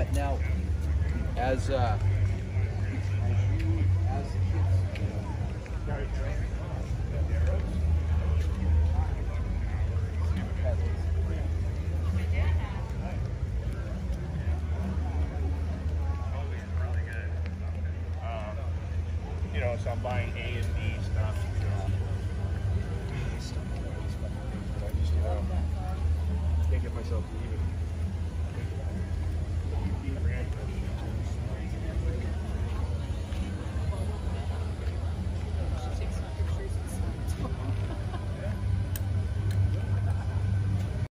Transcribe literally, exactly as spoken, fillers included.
Now, as uh, as the You know, so I'm buying A and B stuff. But I just, you know, can't get myself to even